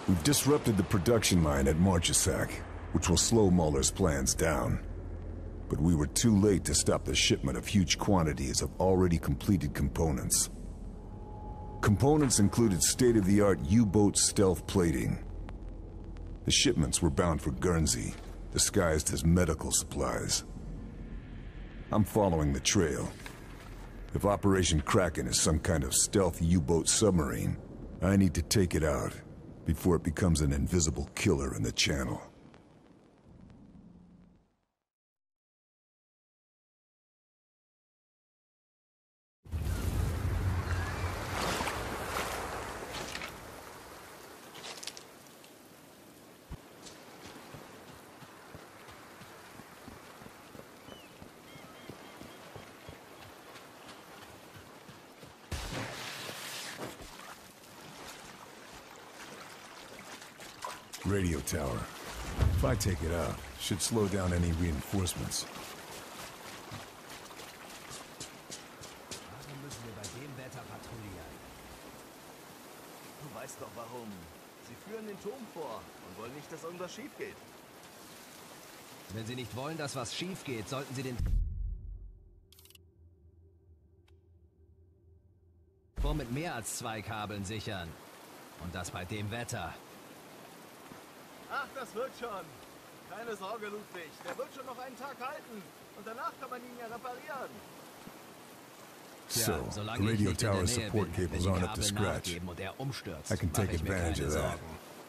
We've disrupted the production line at Marchesac, which will slow Mahler's plans down. But we were too late to stop the shipment of huge quantities of already completed components. Components included state-of-the-art U-boat stealth plating. The shipments were bound for Guernsey, disguised as medical supplies. I'm following the trail. If Operation Kraken is some kind of stealth U-boat submarine, I need to take it out before it becomes an invisible killer in the channel. Radio tower. If I take it out, it should slow down any reinforcements. Warum müssen wir bei dem Wetter patrouillieren? Du weißt doch warum. Sie führen den Turm vor und wollen nicht, dass irgendwas schief geht. Wenn Sie nicht wollen, dass was schief geht, sollten Sie den Turm mit mehr als 2 Kabeln sichern. Und das bei dem Wetter. Ach, das wird schon. Keine Sorge, Ludwig. Der wird schon noch einen Tag halten. Und danach kann man ihn ja reparieren. So, the radio tower support cables aren't up to scratch. I can take advantage of that.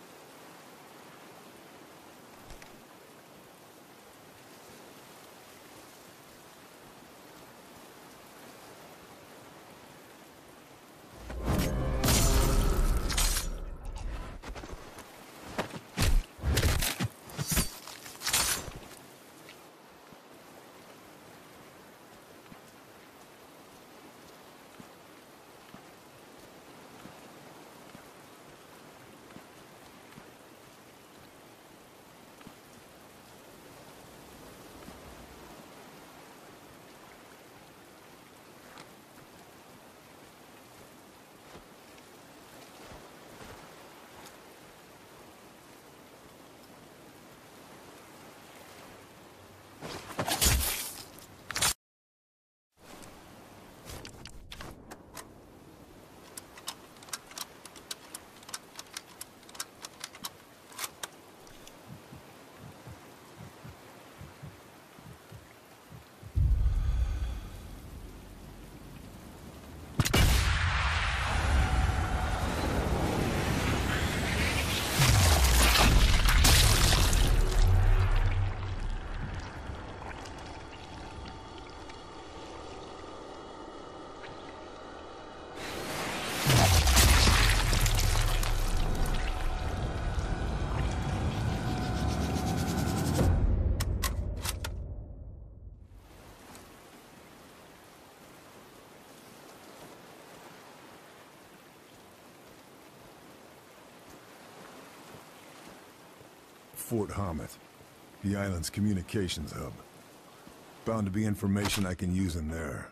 Fort Hammet, the island's communications hub. Bound to be information I can use in there.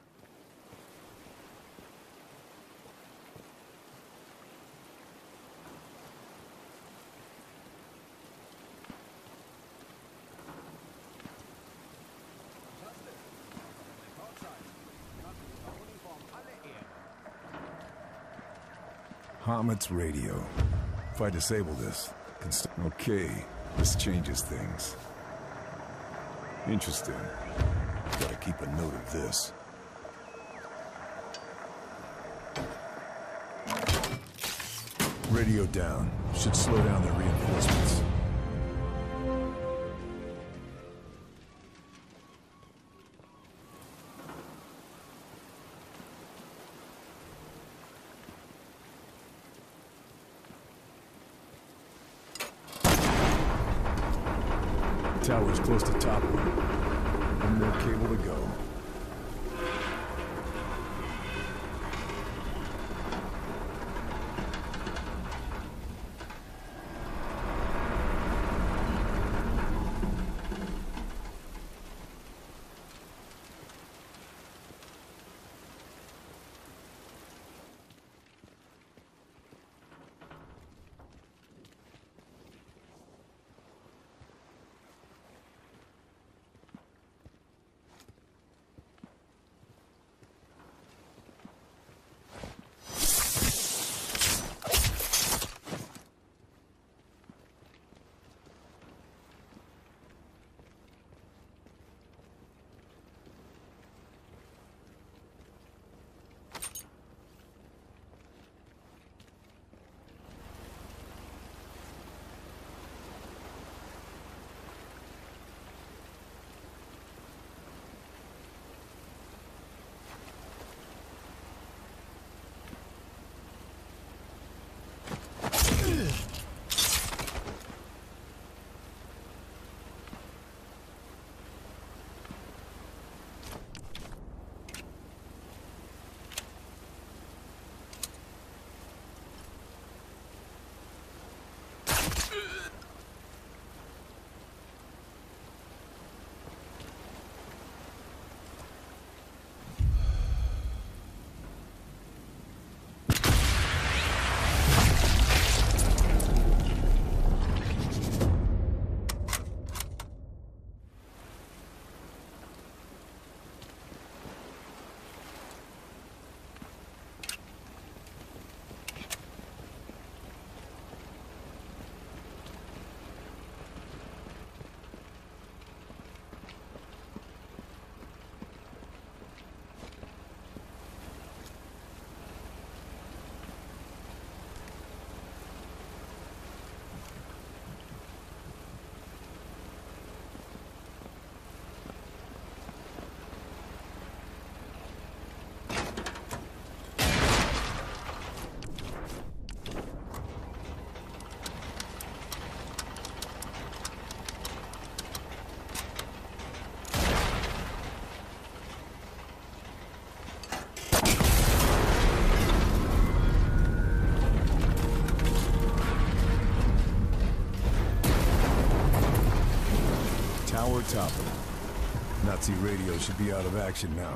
Hammet's radio. If I disable this, okay, this changes things. Interesting. Gotta keep a note of this. Radio down. Should slow down the reinforcements. Tower's close to top one. One more cable to go. We're topping. Nazi radio should be out of action now.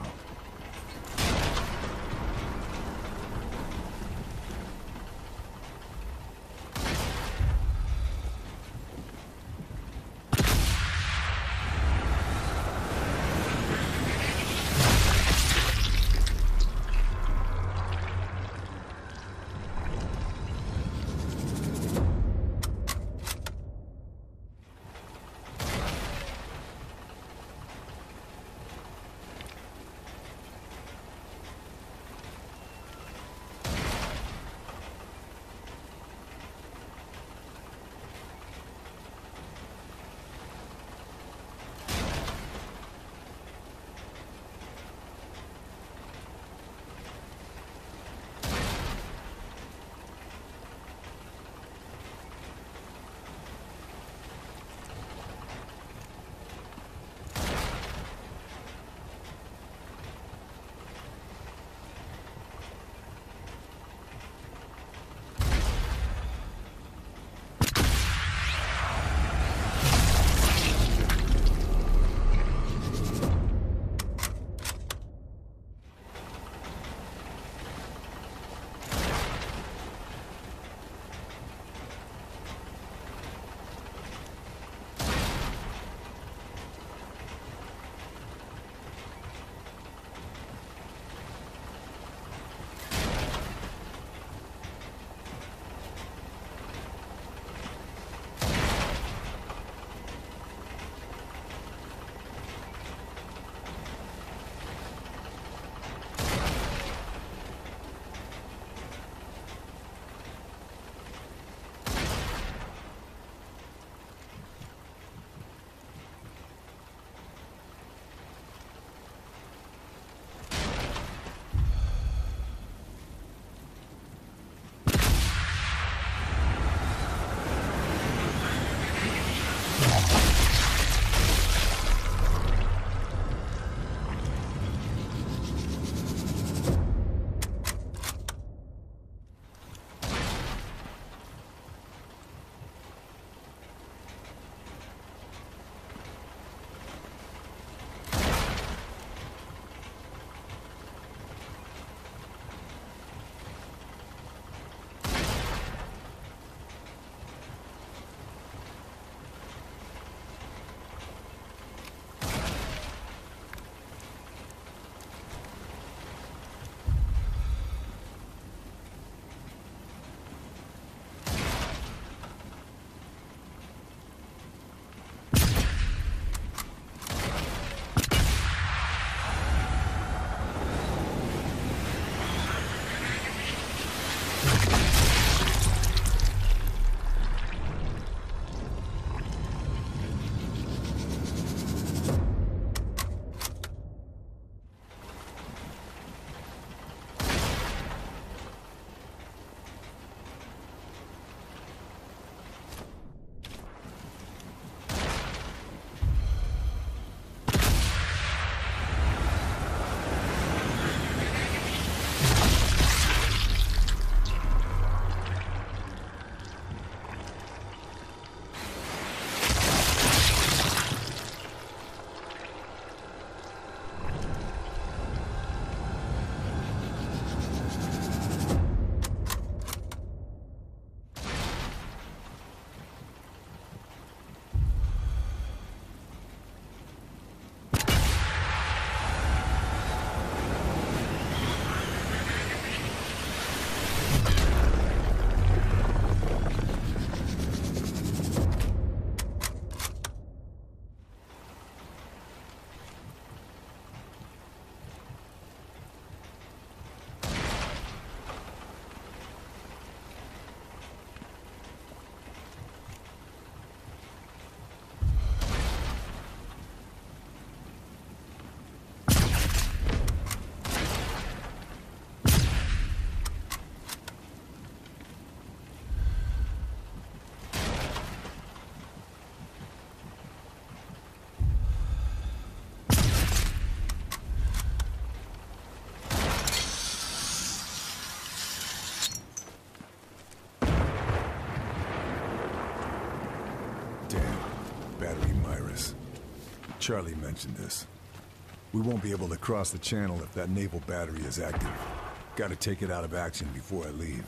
Battery Mirus. Charlie mentioned this. We won't be able to cross the channel if that naval battery is active. Gotta take it out of action before I leave.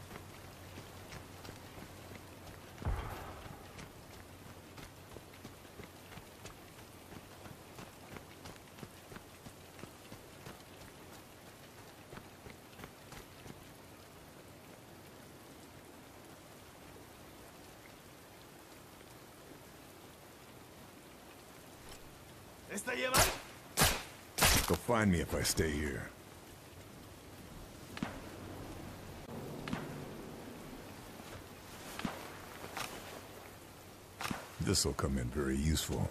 Ist da jemand? They'll find me if I stay here. This'll come in very useful.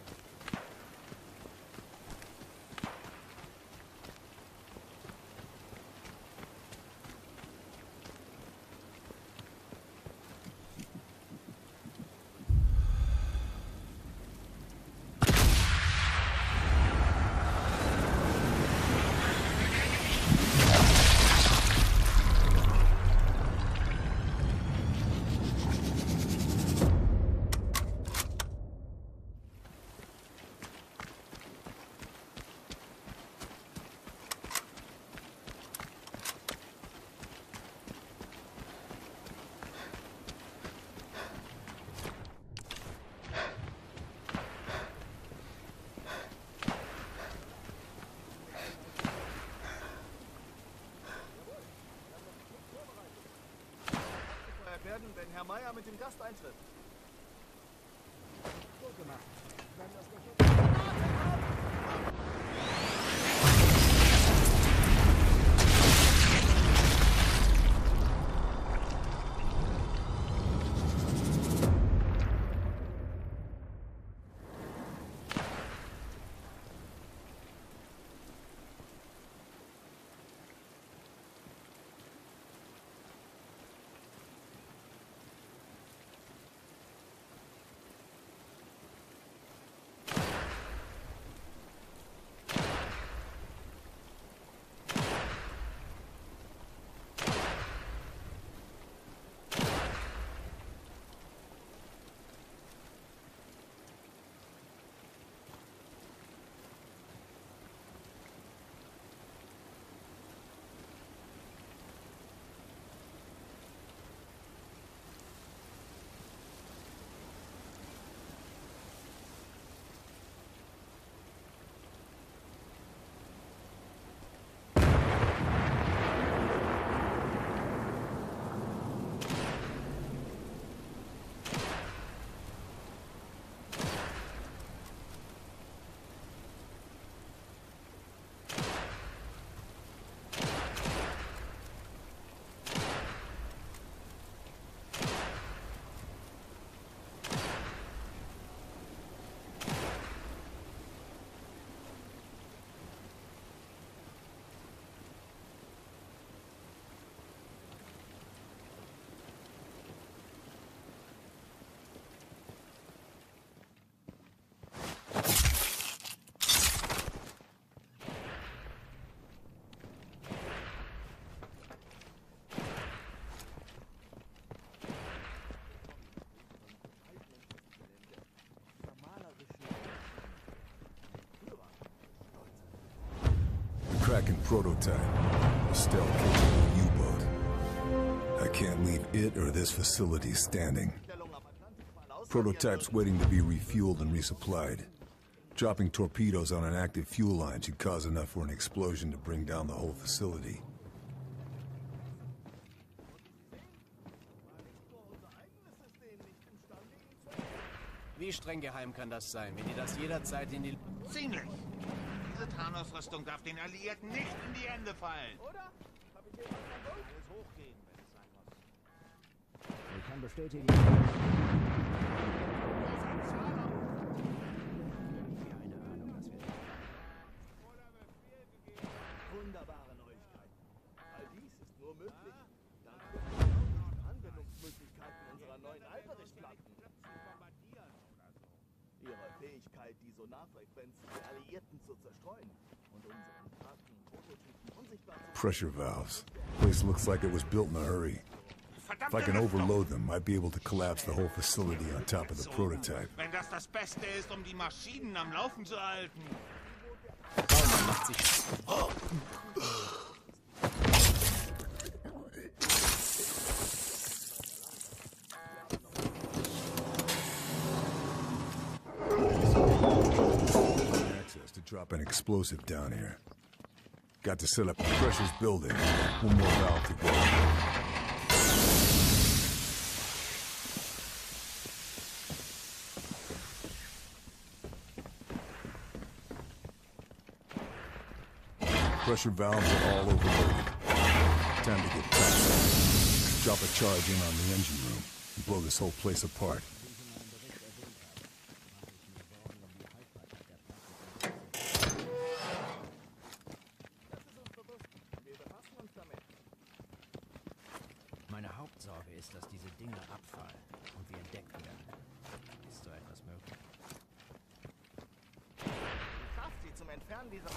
Werden, wenn Herr Meier mit dem Gast eintritt. Gut gemacht. Wenn das Kraken prototype. A stealth-capable U-boat. I can't leave it or this facility standing. Prototype's waiting to be refueled and resupplied. Dropping torpedoes on an active fuel line should cause enough for an explosion to bring down the whole facility. Wie streng geheim kann das sein, wenn die das jederzeit in die... Ziemlich. Diese Thanos-Rüstung darf den Alliierten nicht in die Hände fallen. Oder? Kapitän Van Gold? Alles hochgehen, wenn es sein muss. Ich kann bestätigen. Wunderbare Neuigkeiten. All dies ist nur möglich dank der Anwendungsmöglichkeiten unserer neuen Hyperdisk-Platten. Ihre Fähigkeit, die Sonarfrequenzen der Alliierten zu zerstreuen und unseren Platten Prototypen unsichtbar zu... Pressure valves. Place looks like it was built in a hurry. If I can overload them, I'd be able to collapse the whole facility on top of the prototype. Wenn das das Beste ist, um die Maschinen am Laufen zu halten. Baumann macht sich... Access to drop an explosive down here. Got to set up the pressure's building. One more valve to go. Pressure valves are all overloaded. Time to get tight. Drop a charge in on the engine room and blow this whole place apart. Meine Hauptsorge ist, dass diese Dinge abfallen und wir entdeckt werden. Ist so etwas möglich? Kraft sie zum Entfernen dieser...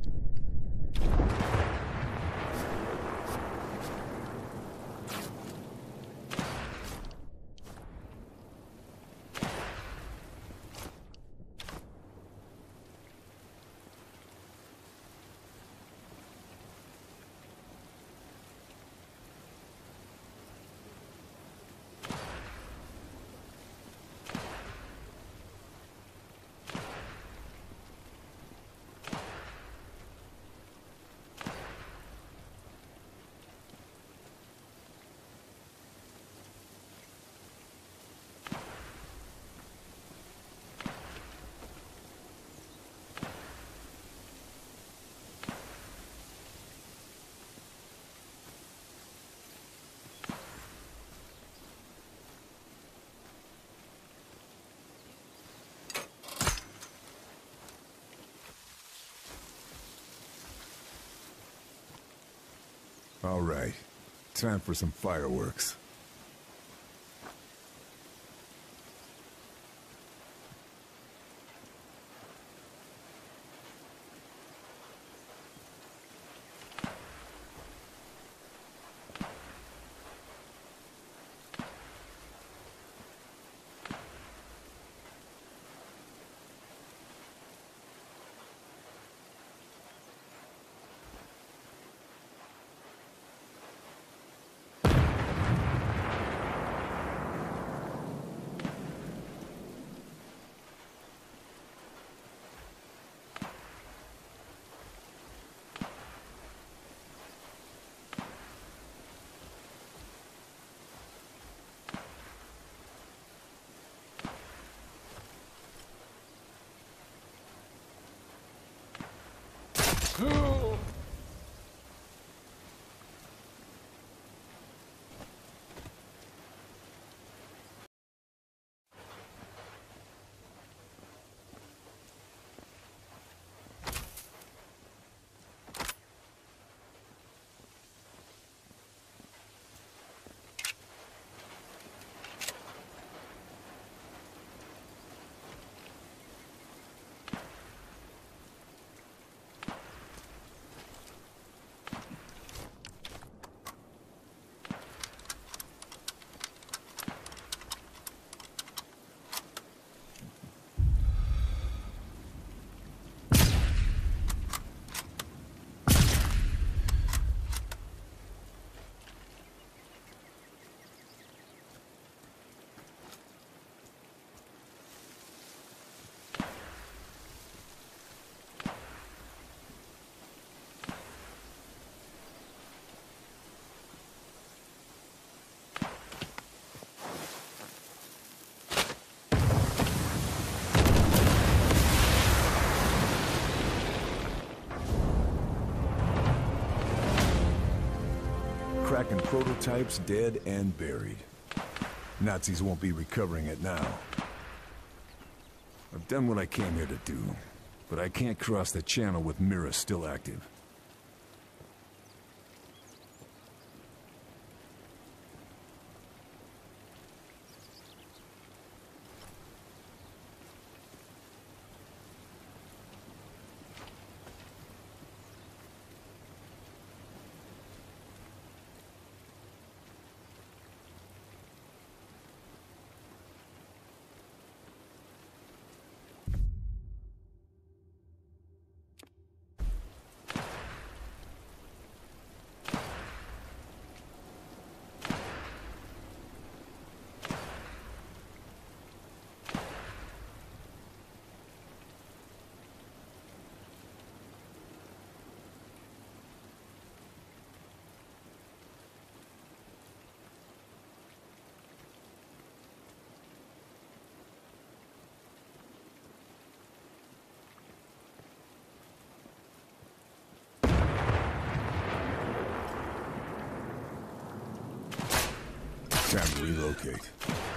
All right. Time for some fireworks. Kraken prototypes dead and buried. Nazis won't be recovering it now. I've done what I came here to do, but I can't cross the channel with Mira still active. Time to relocate.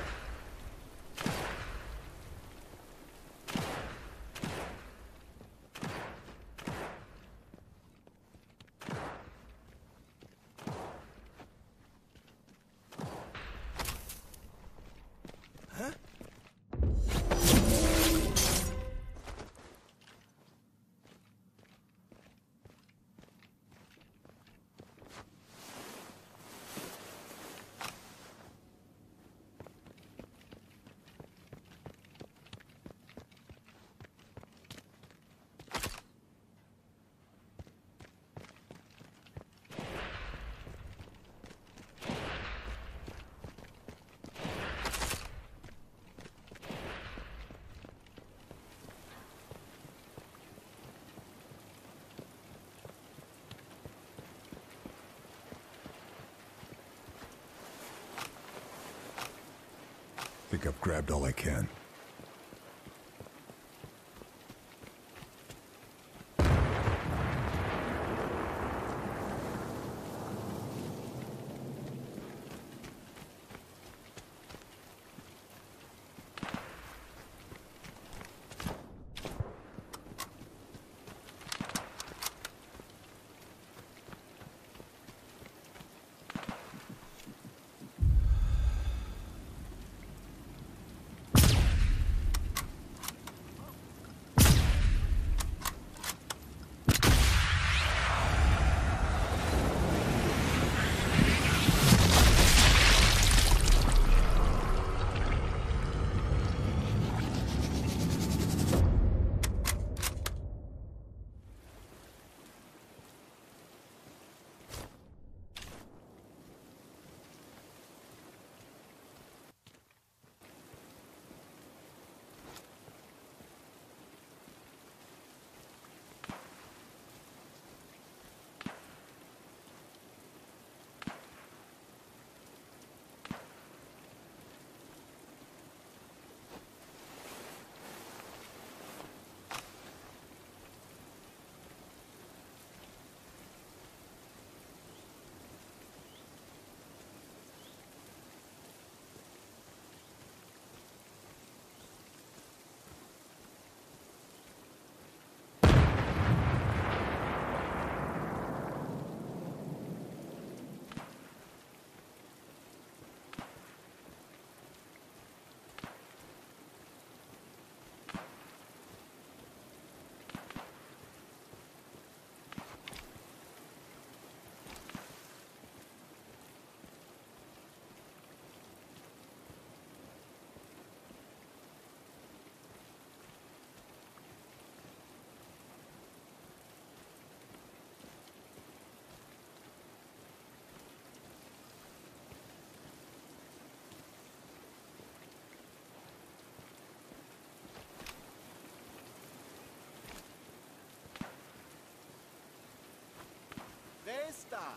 Think I've grabbed all I can. Wer ist da?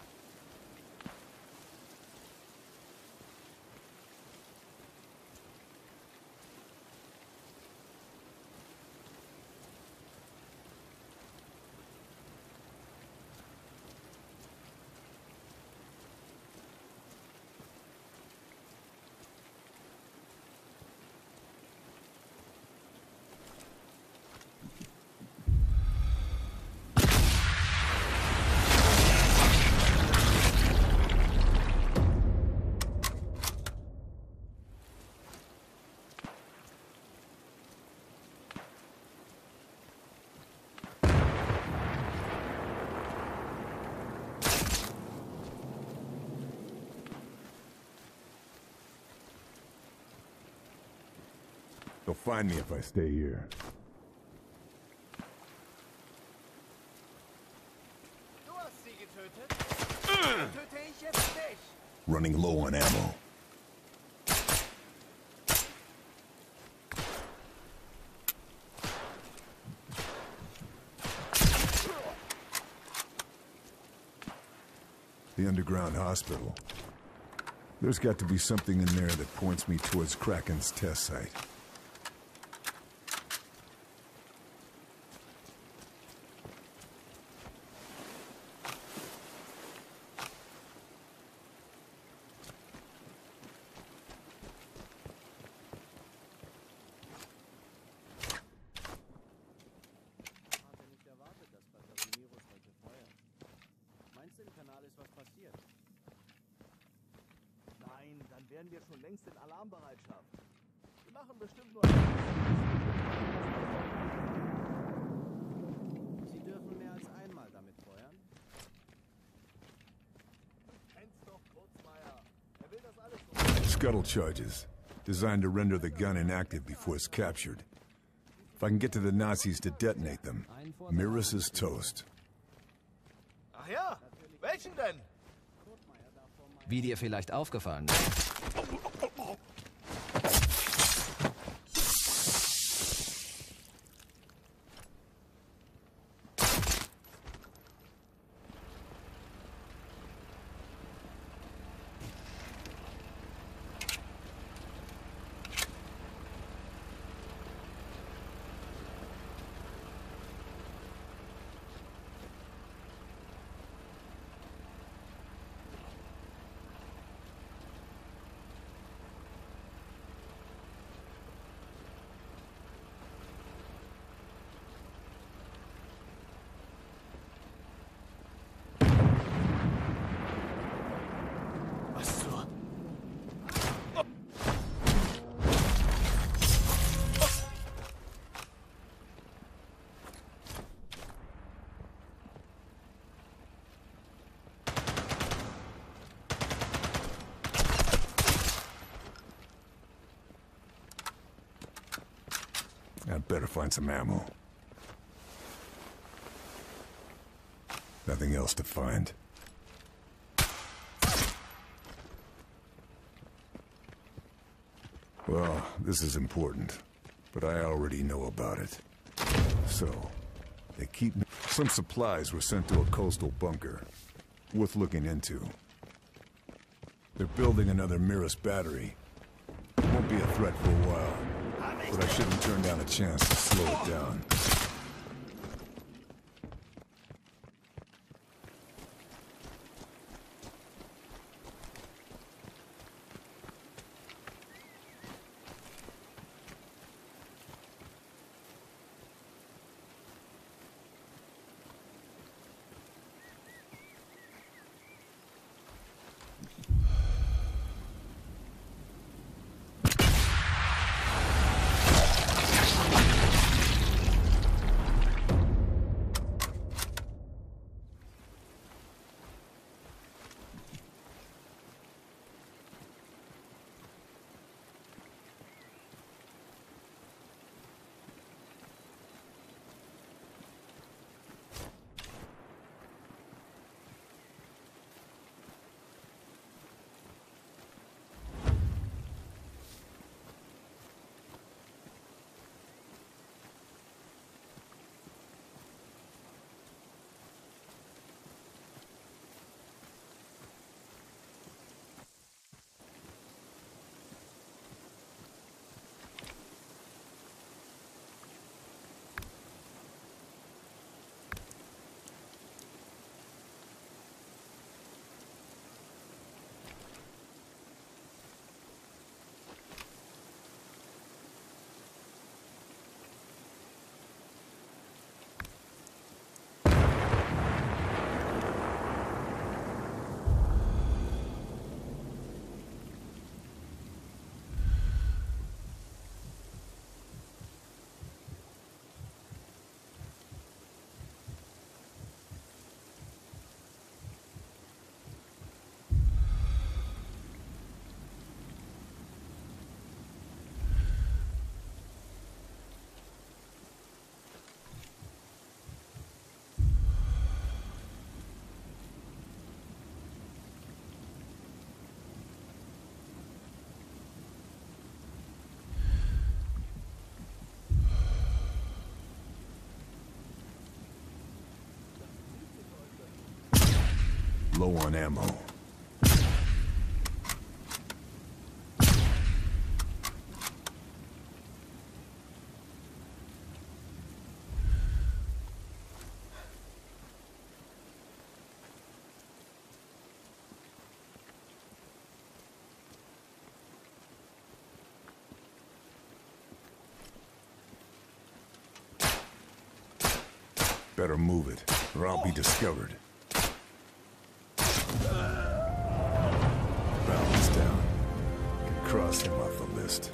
They'll find me if I stay here. Du hast sie getötet? Töte ich jetzt dich? Running low on ammo. The underground hospital. There's got to be something in there that points me towards Kraken's test site. wären wir schon längst in Alarmbereitschaft. Wir machen bestimmt nur... Sie dürfen mehr als einmal damit feuern. Du kennst doch Kurzmeier. Er will das alles so... Scuttle charges, designed to render the gun inactive before it's captured. If I can get to the Nazis to detonate them, Mirus is toast. Ach ja, welchen denn? Wie dir vielleicht aufgefallen ist. Was zur... I'd better find some ammo. Nothing else to find. Well, this is important, but I already know about it. So, they keep... Some supplies were sent to a coastal bunker. Worth looking into. They're building another Mirus battery. It won't be a threat for a while, but I shouldn't turn down a chance to slow it down. Low on ammo. Better move it, or I'll be discovered. Balance down. list.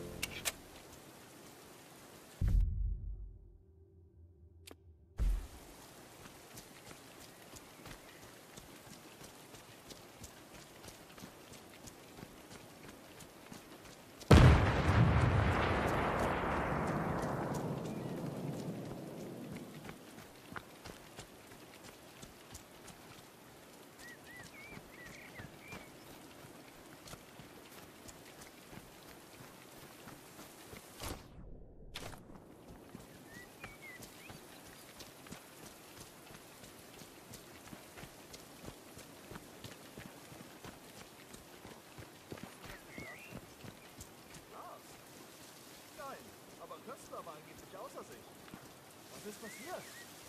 Nein, aber Köstler war angeblich außer sich. Was ist passiert?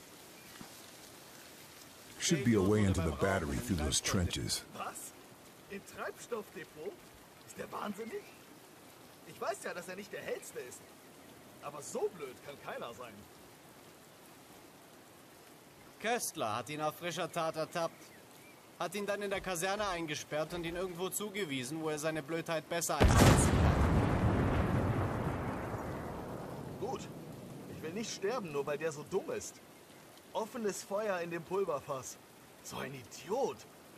Should be a way into the battery through those trenches. Was? Im Treibstoffdepot? Ist der wahnsinnig? Ich weiß ja, dass er nicht der hellste ist. Aber so blöd kann keiner sein. Köstler hat ihn auf frischer Tat ertappt. Hat ihn dann in der Kaserne eingesperrt und ihn irgendwo zugewiesen, wo er seine Blödheit besser einsetzen kann. Gut. Ich will nicht sterben, nur weil der so dumm ist. Offenes Feuer in dem Pulverfass. So ein Idiot.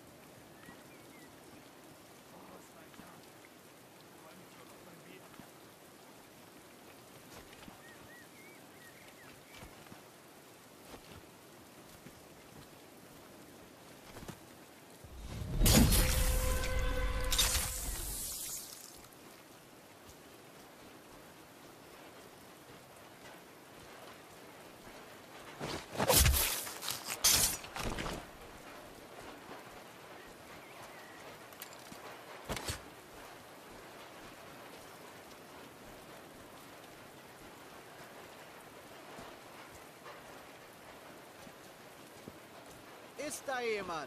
Ist da jemand?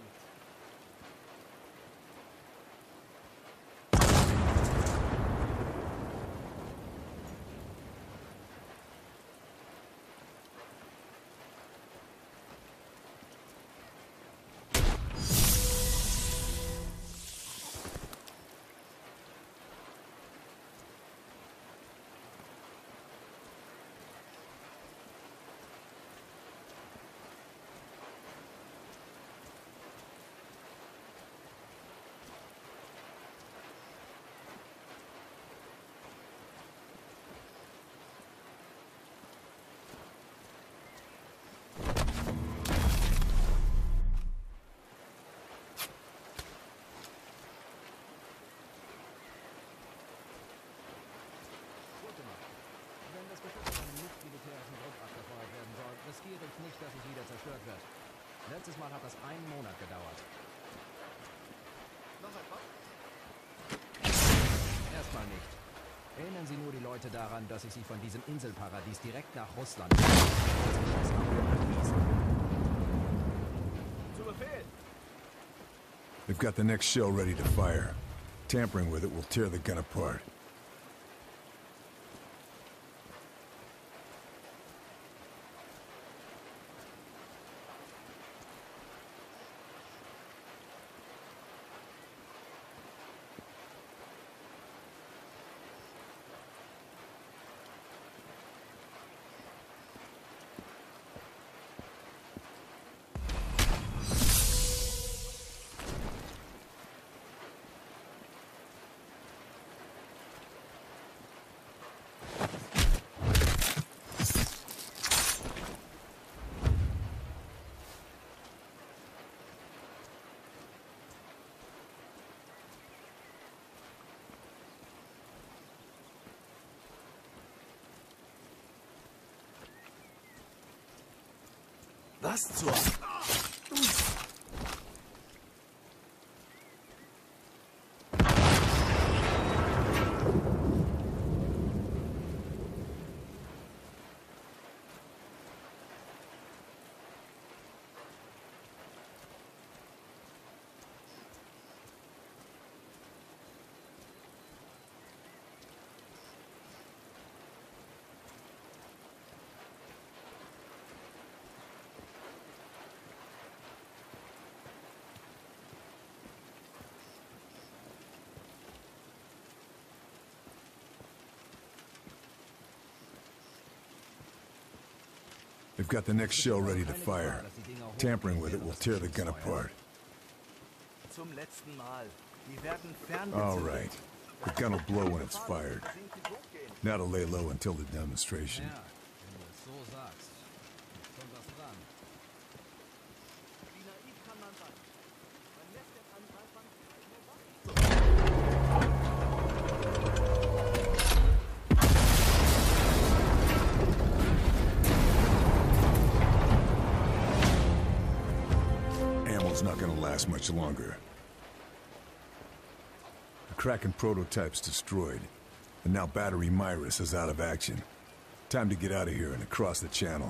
Wenn das Geschoss von einem nicht-militärischen Druck abgefeuert werden soll, riskiere ich nicht, dass es wieder zerstört wird. Letztes Mal hat das einen Monat gedauert. Noch etwas? Erstmal nicht. Erinnern Sie nur die Leute daran, dass ich sie von diesem Inselparadies direkt nach Russland Zu Befehl! They've got the next shell ready to fire. Tampering with it will tear the gun apart. Was zur... They've got the next shell ready to fire. Tampering with it will tear the gun apart. Zum letzten Mal. Die werden All ferngezündet. right. The gun will blow when it's fired. Now to lay low until the demonstration. Ja, wenn du es so sagst. Kommt was dran. Wie naiv kann man sein? Man lässt den Angreifern keine Waffen. Ammo's not gonna last much longer. The Kraken prototype's destroyed, and now Battery Myrus is out of action. Time to get out of here and across the channel.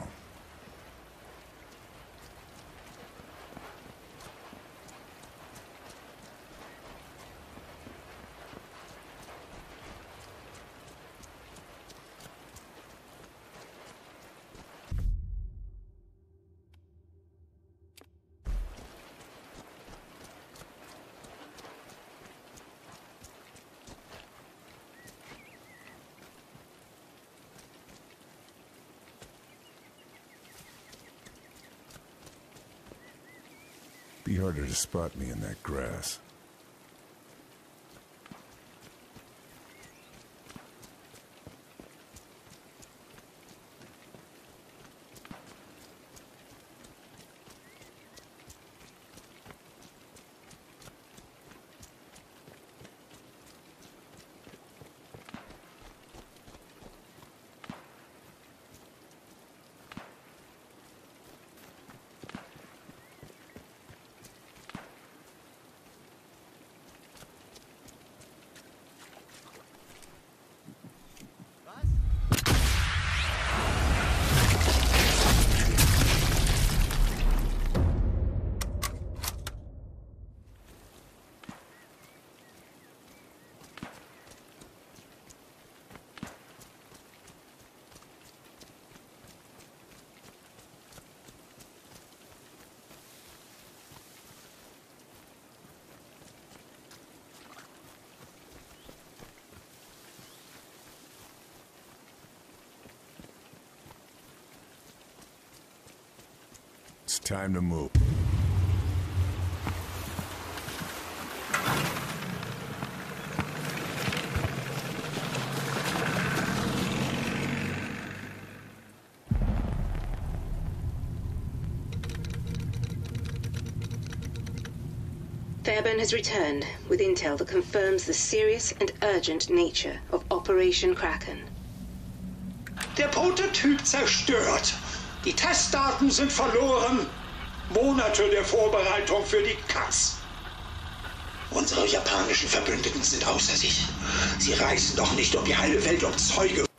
Be harder to spot me in that grass. It's time to move. Fairburn has returned with intel that confirms the serious and urgent nature of Operation Kraken. Der Prototyp zerstört. Die Testdaten sind verloren. Monate der Vorbereitung für die Katz. Unsere japanischen Verbündeten sind außer sich. Sie reisen doch nicht um die halbe Welt, um Zeuge